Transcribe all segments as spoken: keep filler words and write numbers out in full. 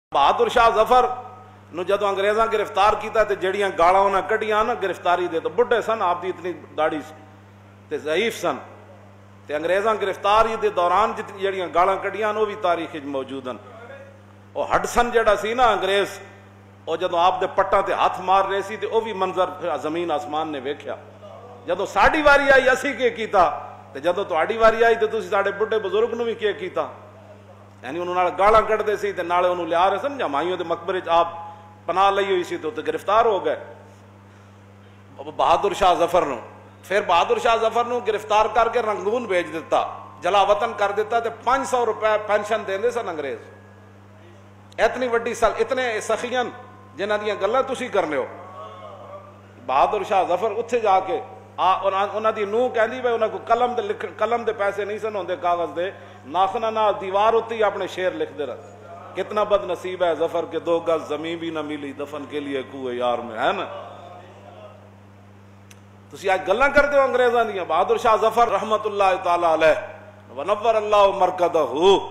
بہادر شاہ ظفر نو جدو انگریزاں گرفتار کیتا تے جڑیاں گالاں انہاں کڈیاں نا گرفتاری دے تو بڈھے سن، آپ دی اتنی داڑھی تے ضعیف سن تے انگریزاں گرفتاری دے دوران جتنی جڑیاں گالاں کڈیاں وہ بھی تاریخ وچ موجود ہیں۔ او ہڈسن جڑا سی نا انگریز، او جدو آپ دے پٹاں تے ہاتھ مار رہے سی تے او بھی منظر زمین آسمان نے ویکھیا۔ جدو ساڈی واری آئی اسی کی کیتا تے جدو تہاڈی واری آئی تے تسی ساڈے بڈھے بزرگ نو بھی کی کیتا، یعنی انہوں نے گالاں کڈدے سی تے نالے انہوں لیا رہے سن جمائیوں دے مقبرے چ آپ پناہ لئی ہوئی سی تو گرفتار ہو گئے بہادر شاہ ظفر نو۔ پھر بہادر شاہ ظفر نو گرفتار کر کے رنگون بھیج دیتا، جلا وطن کر دیتا تے پانچ سو روپے پینشن دیندے سن انگریز۔ اتنی وڈی سال اتنے سخیاں جنہاں دیاں گلاں تسی کرنے ہو۔ بہادر شاہ ظفر اتھے جا کے انہاں دی نوح کہندی بھائی انہاں کو قلم دے لکھ قلم دے پیسے نہیں سن ہوندے کاغذ دے، ناخنا نال دیوار اُتے اپنے شعر لکھ دے رہے۔ کتنا بد نصیب ہے ظفر کے دو گز زمین بھی نہ ملی دفن کے لیے کوئے یار میں، ہے نا؟ تسی آج گلاں کرتے ہو انگریزاں دیاں۔ بہادر شاہ ظفر رحمت اللہ تعالی علیہ ونور اللہ مرکدہ،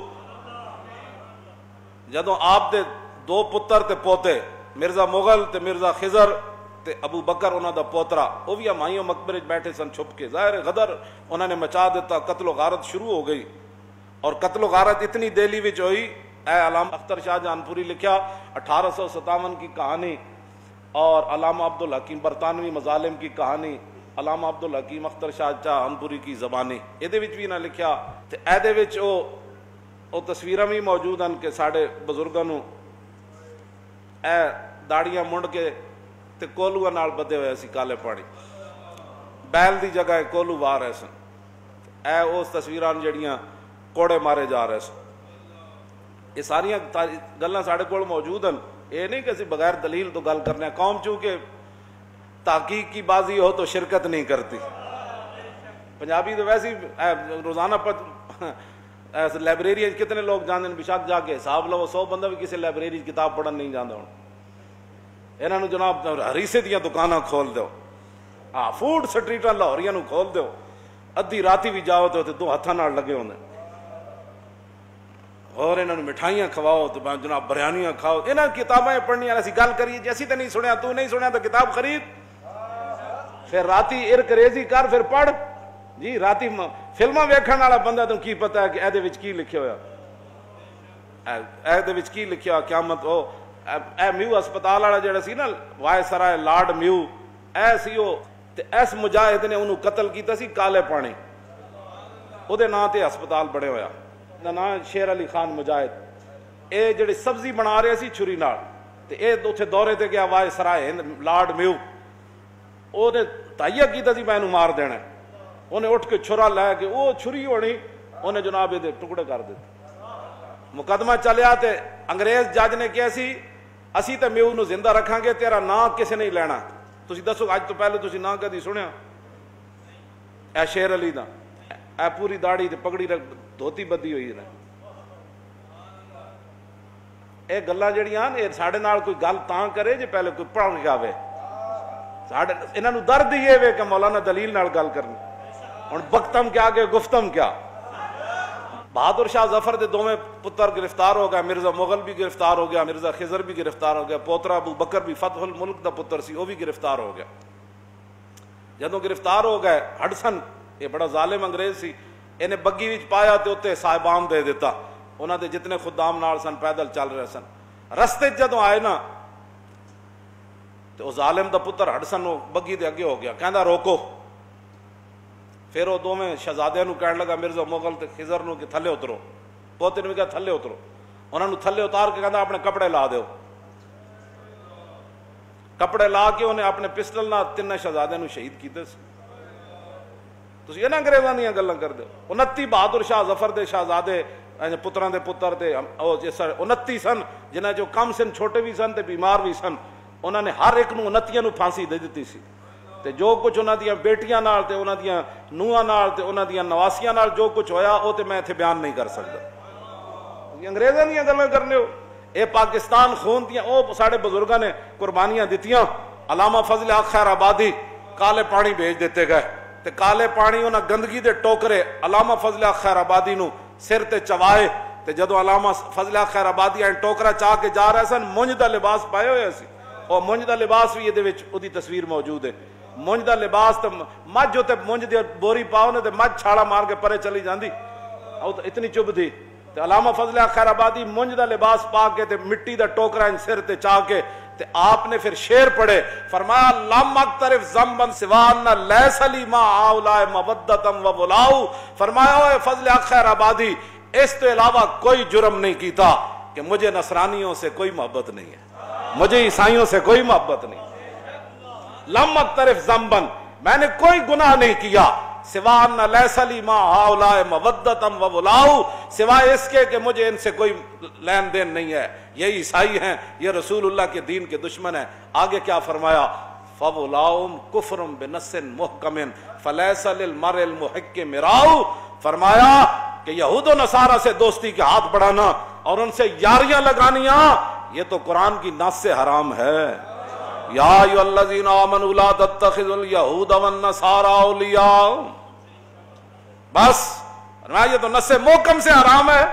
جدوں آپ دے دو پتر تے پوتے مرزا مغل تے مرزا خضر تے ابو بکر انہاں دا پوترا وہ بھی مائیوں مقبرے بیٹھے سن چھپ کے، ظاہر غدر انہوں نے مچا دیتا، قتل و غارت شروع ہو گئی۔ اور قتل و غارت اتنی دہلی وچ ہوئی، اے علامہ اختر شاہ جان پوری لکھیا اٹھارہ سو ستاون کی کہانی، اور علامہ عبدالحکیم برطانوی مظالم کی کہانی، علامہ عبدالحکیم اختر شاہ جان پوری کی زبانی، یہ بھی نہ لکھیا تے اے وچ او او تصویراں بھی موجود ہیں کہ ساڈے بزرگاں نو اے داڑیاں منڈ کے تے کولوਆਂ نال بدے ہوئے سی کالے پانی، بیل دی جگہ کولو واہ رہے سن۔ اے اس تصویراں جڑیاں کوڑے مارے جا رہے سن۔ یہ ساری گلاں ساڈے کول موجود ہیں، یہ نہیں کہ اسی بغیر دلیل تو گل کرنے۔ قوم چونکہ تحقیق کی بازی ہو تو شرکت نہیں کرتی۔ پنجابی تو ویسے ہی روزانہ لائبریری کتنے لوگ جاندے ہیں، بشک جا کے حساب لو سو بندہ بھی کسی لائبریری کتاب پڑھن نہیں جاندا ہوں۔ انہاں نو جناب ہریسے دیاں دکاناں کھول دیو، ہاں فوڈ سٹریٹاں لاہوریاں نو کھول دیو، ادھی راتی بھی جاؤ تو دو ہاتھاں نال لگے ہوندے، اور انہاں نو مٹھائیاں کھواؤ تو جناب بریانیاں کھاؤ۔ انہاں کتاباں پڑھنیاں اسی گل کریے جی اسی تے نہیں سنیا، تو نہیں سنیا تو کتاب خرید، پھر راتی ارک ریزی کر پھر پڑھ جی۔ راتی فلماں ویکھن والا بندہ تو کی پتہ ہے کہ اے دے وچ کی لکھیا ہویا، اے دے وچ کی لکھیا ہوا قیامت۔ او اے میو ہسپتال والا جڑا سی نا وائے سرائے لارڈ میو، اے سی او تے اس مجاہد نے انہوں قتل کیتا سی کالے پانی، او دے نام تے ہسپتال بڑے ہویا، دا نام شیر علی خان مجاہد۔ اے جڑی سبزی بنا رہے سی چھری نال تے اے اوتھے دورے تے گیا وائے سرائے ہند لارڈ میو، او نے تہیہ کیتا سی میں انہوں مار دینا، انہیں اٹھ کے چھرا لے کے او چھری ہونی انہیں جناب دے ٹکڑے کر دیتے۔ مقدمہ چلیا تے انگریز جج نے کیا سی اسی تے میو نو زندہ رکھاں گے، تیرا نام کسے نہیں لینا۔ تسی دسو اج تو پہلے تسی نام کدی سنیا؟ اے شیر علی دا، اے پوری داڑھی تے پگڑی رکھ دھوتی بدی ہوئی ہے۔ اے گلاں جڑیاں اے ساڈے نال کوئی گل تاں کرے جے پہلے کوئی پڑھ کے آوے، ساڈے انہاں نو درد ہی اے کہ مولانا دلیل نال گل کرنی، ہن بختم کیا کہ گفتم کیا۔ بہادر شاہ ظفر دے دوویں پتر گرفتار ہو گئے، مرزا مغل بھی گرفتار ہو گیا، مرزا خضر بھی گرفتار ہو گیا، پوترا ابو بکر بھی فتح الملک دا پتر سی وہ بھی گرفتار ہو گیا۔ جدوں گرفتار ہو گئے ہڈسن یہ بڑا ظالم انگریز سی، انہیں بگی وچ پایا تے اتنے صاحبان دے دیتا، انہاں دے جتنے خدام نال سن پیدل چل رہے سن۔ رستے جدوں آئے نا تے او ظالم دا پتر ہڈسن وہ بگی دے اگے ہو گیا، کہندا روکو۔ پھر وہ دوویں شہزادیاں نو کہنے لگا مرزا مغل تے خضر نو کہ تھلے اترو، پوتے نے کہا تھلے اترو، انہاں نو تھلے اتار کے کہندا اپنے کپڑے لا دیو۔ کپڑے لا کے انہیں اپنے پسٹل نال تین شہزادیاں نو شہید کیتے سی۔ تسی انہاں انگریزاں دیاں گلاں کردے ہو۔ انتی بہادر شاہ ظفر دے شہزادے پتراں دے پتر تے انتی سن، جنہاں جو کم سن چھوٹے بھی سن تے بیمار بھی سن، انہاں نے ہر ایک نو انتیاں نو پھانسی دے دتی سی۔ تے جو کچھ انہاں دیاں بیٹیاں نال تے انہاں دیاں نوہاں نال تے انہاں دیاں نواسیاں نال جو کچھ ہویا او تے میں ایتھے بیان نہیں کر سکدا۔ انگریزاں دیاں گلاں کرنے ہو، اے پاکستان خون دیاں او ساڈے بزرگاں نے قربانیاں دتیاں۔ علامہ فضل حق خیر آبادی کالے پانی بھیج دیتے گئے تے کالے پانی انہاں گندگی دے ٹوکرے علامہ فضل حق خیر آبادی نو سر تے چوائے تے جدو علامہ فضل خیر آبادی آئیں ٹوکرا چاہ کے جا رہے سن مونج دا لباس پائے ہوئے سی اور مونج دا لباس بھی یہ دی تصویر موجود ہے مونج دا لباس تے مجھ جو تے مونج دی بوری پاؤ نے تے مجھ چھاڑا مار کے پرے چلی جاندی او تو اتنی چب دی تے علامہ فضل خیر آبادی مونج دا لباس پا کے تے مٹی دا ٹوکرا ان سر تے چاہ کے تے آپ نے پھر شعر پڑھے فرمایا لم اقترف ذنبا سوان لیس لی ما اولائے مودتم و بلاؤ فرمایا اے فضل خیر آبادی اس تو علاوہ کوئی جرم نہیں کیتا کہ مجھے نصرانیوں سے کوئی محبت نہیں ہے مجھے عیسائیوں سے کوئی محبت نہیں لم اقترف ذنبا میں نے کوئی گناہ نہیں کیا سوان لیس لی ما اولائے مودتم و بلاؤ سوائے اس کے کہ مجھے ان سے کوئی لین دین نہیں ہے یہ عیسائی ہیں یہ رسول اللہ کے دین کے دشمن ہیں آگے کیا فرمایا فَوْلَاؤُمْ كُفْرٌ بِنَسٍ مُحْكَمٍ فَلَيْسَ لِلْمَرْءِ الْمُحِقِّ مِرَاؤُ فرمایا کہ یہود و نصارہ سے دوستی کے ہاتھ بڑھانا اور ان سے یاریاں لگانیاں یہ تو قرآن کی نص سے حرام ہے یا ایھا الذین آمنوا لا تتخذوا اليہود والنصارى اولیاء بس فرمایا یہ تو نص محکم سے حرام ہے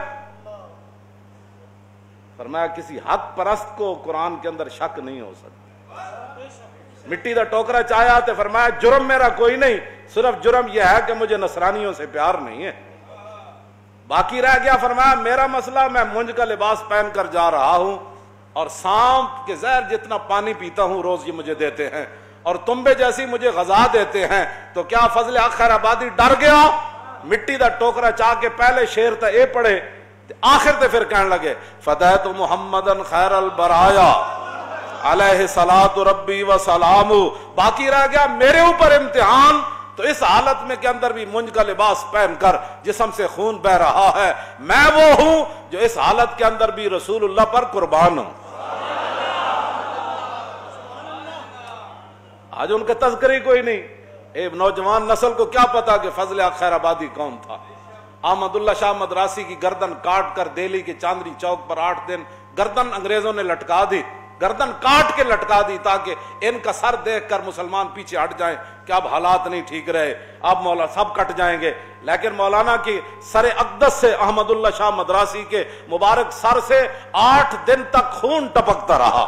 فرمایا کسی حق پرست کو قرآن کے اندر شک نہیں ہو سکتا مٹی دا ٹوکرا چاہیا تو فرمایا جرم میرا کوئی نہیں صرف جرم یہ ہے کہ مجھے نصرانیوں سے پیار نہیں ہے باقی رہ گیا فرمایا میرا مسئلہ میں مونج کا لباس پہن کر جا رہا ہوں اور سانپ کے زہر جتنا پانی پیتا ہوں روز یہ مجھے دیتے ہیں اور تنبے جیسی مجھے غذا دیتے ہیں تو کیا فضل خیر آبادی ڈر گیا مٹی دا ٹوکرا چاہ کے پہلے شعر تا اے پڑھے آخر تے پھر کہنے لگے فدیت محمدن خیر البرایا علیہ صلاۃ ربی و سلام باقی رہ گیا میرے اوپر امتحان تو اس حالت میں کے اندر بھی مونج کا لباس پہن کر جسم سے خون بہ رہا ہے میں وہ ہوں جو اس حالت کے اندر بھی رسول اللہ پر قربان ہوں آج ان کا تذکری کوئی نہیں اے نوجوان نسل کو کیا پتا کہ فضل خیر آبادی کون تھا احمد اللہ شاہ مدراسی کی گردن کاٹ کر دہلی کے چاندنی چوک پر آٹھ دن گردن انگریزوں نے لٹکا دی گردن کاٹ کے لٹکا دی تاکہ ان کا سر دیکھ کر مسلمان پیچھے ہٹ جائیں کہ اب حالات نہیں ٹھیک رہے اب مولا سب کٹ جائیں گے لیکن مولانا کی سر اقدس سے احمد اللہ شاہ مدراسی کے مبارک سر سے آٹھ دن تک خون ٹپکتا رہا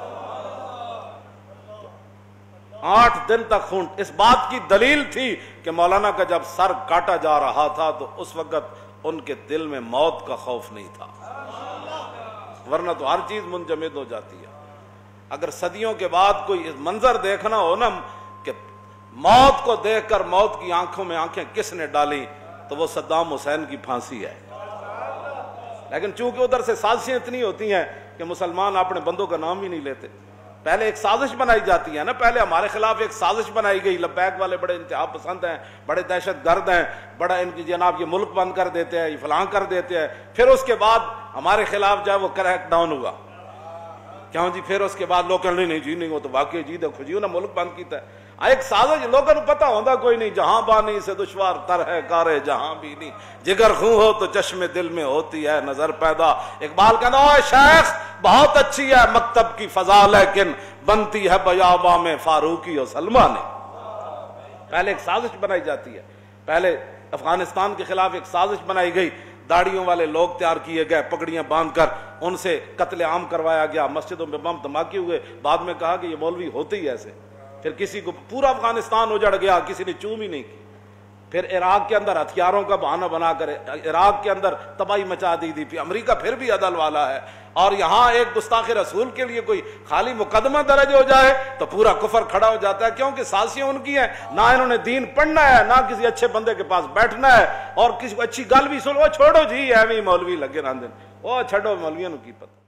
آٹھ دن تک خون اس بات کی دلیل تھی کہ مولانا کا جب سر کاٹا جا رہا تھا تو اس وقت ان کے دل میں موت کا خوف نہیں تھا ورنہ تو ہر چیز منجمد ہو جاتی ہے اگر صدیوں کے بعد کوئی منظر دیکھنا ہو نا کہ موت کو دیکھ کر موت کی آنکھوں میں آنکھیں کس نے ڈالی تو وہ صدام حسین کی پھانسی ہے لیکن چونکہ ادھر سے سازشیں اتنی ہوتی ہیں کہ مسلمان اپنے بندوں کا نام ہی نہیں لیتے پہلے ایک سازش بنائی جاتی ہے نا پہلے ہمارے خلاف ایک سازش بنائی گئی لبیک والے بڑے انتہا پسند ہیں بڑے دہشت گرد ہیں بڑا ان کی جناب یہ ملک بند کر دیتے ہیں یہ فلاں کر دیتے ہیں پھر اس کے بعد ہمارے خلاف جو ہے وہ کریک ڈاؤن ہوا کیوں جی پھر اس کے بعد لوگ نہیں نہیں جی نہیں وہ تو واقعی جی دیکھو جی انہیں ملک بند کیتا ہے ایک سازش لوگوں کو پتا ہوتا کوئی نہیں جہاں بانی سے دشوار تر ہے کارے جہاں بھی نہیں جگر خون ہو تو چشم دل میں ہوتی ہے نظر پیدا اقبال کہنا اوے شیخ بہت اچھی ہے مکتب کی فضا لیکن بنتی ہے بیاباں میں فاروقی اور سلمہ نے پہلے ایک سازش بنائی جاتی ہے پہلے افغانستان کے خلاف ایک سازش بنائی گئی داڑیوں والے لوگ تیار کیے گئے پگڑیاں باندھ کر ان سے قتل عام کروایا گیا مسجدوں میں بم دھماکے ہوئے بعد میں کہا کہ یہ مولوی ہوتے ہی ایسے پھر کسی کو پورا افغانستان اجڑ گیا کسی نے چوم ہی نہیں کی پھر عراق کے اندر ہتھیاروں کا بہانہ بنا کر عراق کے اندر تباہی مچا دی تھی امریکہ پھر بھی عدل والا ہے اور یہاں ایک گستاخ رسول کے لیے کوئی خالی مقدمہ درج ہو جائے تو پورا کفر کھڑا ہو جاتا ہے کیونکہ سازشیں ان کی ہیں نہ انہوں نے دین پڑھنا ہے نہ کسی اچھے بندے کے پاس بیٹھنا ہے اور کسی کو اچھی گل بھی سن وہ چھوڑو جی ایویں مولوی لگے رہندے او چھڈو مولویوں کی پتہ